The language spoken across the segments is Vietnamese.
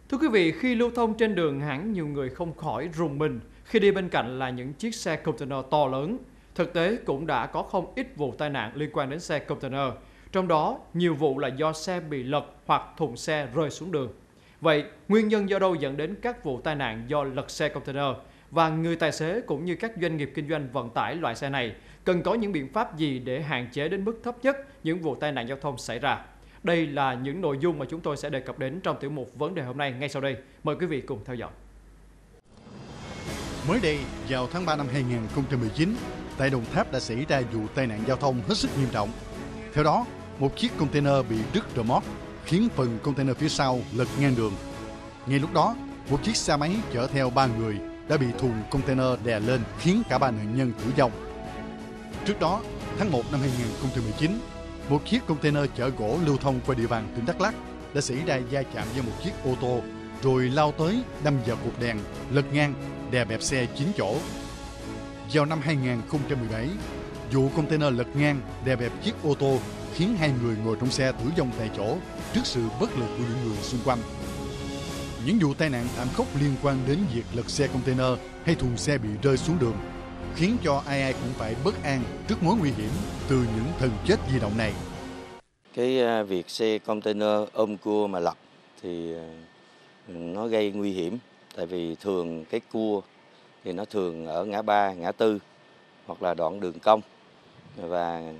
Thưa quý vị, khi lưu thông trên đường hẳn nhiều người không khỏi rùng mình khi đi bên cạnh là những chiếc xe container to lớn. Thực tế cũng đã có không ít vụ tai nạn liên quan đến xe container, trong đó nhiều vụ là do xe bị lật hoặc thùng xe rơi xuống đường. Vậy, nguyên nhân do đâu dẫn đến các vụ tai nạn do lật xe container? Và người tài xế cũng như các doanh nghiệp kinh doanh vận tải loại xe này cần có những biện pháp gì để hạn chế đến mức thấp nhất những vụ tai nạn giao thông xảy ra? Đây là những nội dung mà chúng tôi sẽ đề cập đến trong tiểu mục vấn đề hôm nay ngay sau đây. Mời quý vị cùng theo dõi. Mới đây, vào tháng 3 năm 2019, tại Đồng Tháp đã xảy ra vụ tai nạn giao thông hết sức nghiêm trọng. Theo đó, một chiếc container bị đứt rơ moác, khiến phần container phía sau lật ngang đường. Ngay lúc đó, một chiếc xe máy chở theo 3 người đã bị thùng container đè lên, khiến cả 3 nạn nhân tử vong. Trước đó, tháng 1 năm 2019, một chiếc container chở gỗ lưu thông qua địa bàn tỉnh Đắk Lắk đã xảy ra va chạm với một chiếc ô tô, rồi lao tới đâm vào cột đèn, lật ngang, đè bẹp xe 9 chỗ. Vào năm 2017, vụ container lật ngang, đè bẹp chiếc ô tô khiến 2 người ngồi trong xe tử vong tại chỗ trước sự bất lực của những người xung quanh. Những vụ tai nạn thảm khốc liên quan đến việc lật xe container hay thùng xe bị rơi xuống đường khiến cho ai cũng phải bất an trước mối nguy hiểm từ những thần chết di động này. Cái việc xe container ôm cua mà lật thì nó gây nguy hiểm, tại vì thường cái cua thì nó thường ở ngã ba, ngã tư hoặc là đoạn đường cong, và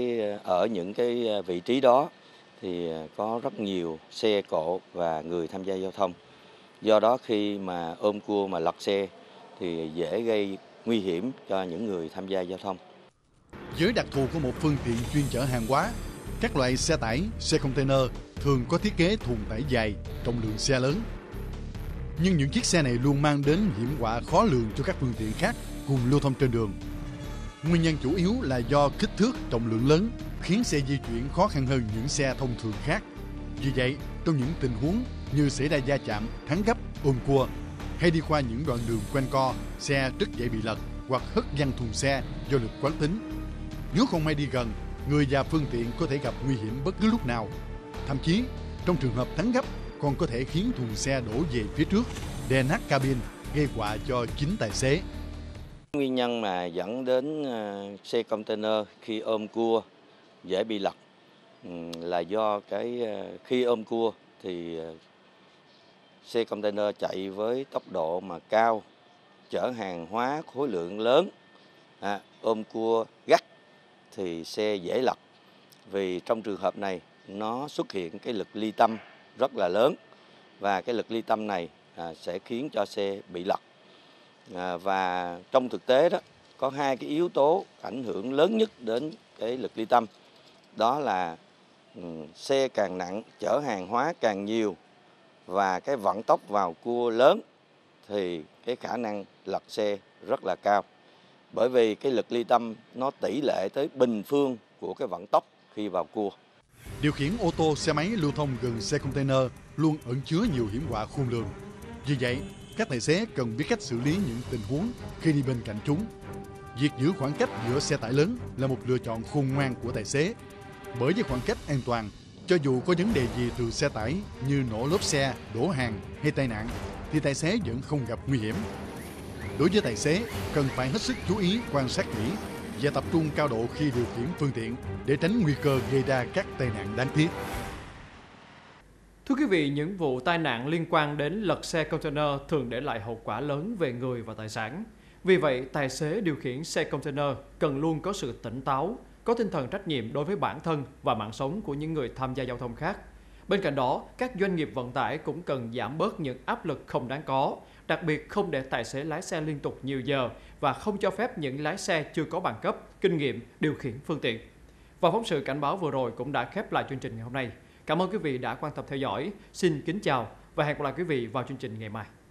ở những cái vị trí đó thì có rất nhiều xe cộ và người tham gia giao thông. Do đó khi mà ôm cua mà lật xe thì dễ gây nguy hiểm cho những người tham gia giao thông. Với đặc thù của một phương tiện chuyên chở hàng hóa, các loại xe tải, xe container thường có thiết kế thùng tải dài, trọng lượng xe lớn. Nhưng những chiếc xe này luôn mang đến hiểm họa khó lường cho các phương tiện khác cùng lưu thông trên đường. Nguyên nhân chủ yếu là do kích thước, trọng lượng lớn khiến xe di chuyển khó khăn hơn những xe thông thường khác. Vì vậy, trong những tình huống như xảy ra va chạm, thắng gấp, ôm cua hay đi qua những đoạn đường quanh co, xe rất dễ bị lật hoặc hất văng thùng xe do lực quán tính. Nếu không may đi gần, người và phương tiện có thể gặp nguy hiểm bất cứ lúc nào. Thậm chí, trong trường hợp thắng gấp, còn có thể khiến thùng xe đổ về phía trước, đè nát cabin, gây họa cho chính tài xế. Nguyên nhân mà dẫn đến xe container khi ôm cua dễ bị lật là do khi ôm cua thì xe container chạy với tốc độ mà cao, chở hàng hóa khối lượng lớn, ôm cua gắt thì xe dễ lật. Vì trong trường hợp này nó xuất hiện cái lực ly tâm rất là lớn, và cái lực ly tâm này sẽ khiến cho xe bị lật. Và trong thực tế đó có 2 cái yếu tố ảnh hưởng lớn nhất đến cái lực ly tâm, đó là xe càng nặng, chở hàng hóa càng nhiều và cái vận tốc vào cua lớn thì cái khả năng lật xe rất là cao. Bởi vì cái lực ly tâm nó tỷ lệ tới bình phương của cái vận tốc khi vào cua. Điều khiển ô tô, xe máy lưu thông gần xe container luôn ẩn chứa nhiều hiểm họa khôn lường. Vì vậy, các tài xế cần biết cách xử lý những tình huống khi đi bên cạnh chúng. Việc giữ khoảng cách giữa xe tải lớn là một lựa chọn khôn ngoan của tài xế. Bởi với khoảng cách an toàn, cho dù có vấn đề gì từ xe tải như nổ lốp xe, đổ hàng hay tai nạn, thì tài xế vẫn không gặp nguy hiểm. Đối với tài xế, cần phải hết sức chú ý, quan sát kỹ và tập trung cao độ khi điều khiển phương tiện để tránh nguy cơ gây ra các tai nạn đáng tiếc. Thưa quý vị, những vụ tai nạn liên quan đến lật xe container thường để lại hậu quả lớn về người và tài sản. Vì vậy, tài xế điều khiển xe container cần luôn có sự tỉnh táo, có tinh thần trách nhiệm đối với bản thân và mạng sống của những người tham gia giao thông khác. Bên cạnh đó, các doanh nghiệp vận tải cũng cần giảm bớt những áp lực không đáng có, đặc biệt không để tài xế lái xe liên tục nhiều giờ và không cho phép những lái xe chưa có bằng cấp, kinh nghiệm điều khiển phương tiện. Và phóng sự cảnh báo vừa rồi cũng đã khép lại chương trình ngày hôm nay. Cảm ơn quý vị đã quan tâm theo dõi. Xin kính chào và hẹn gặp lại quý vị vào chương trình ngày mai.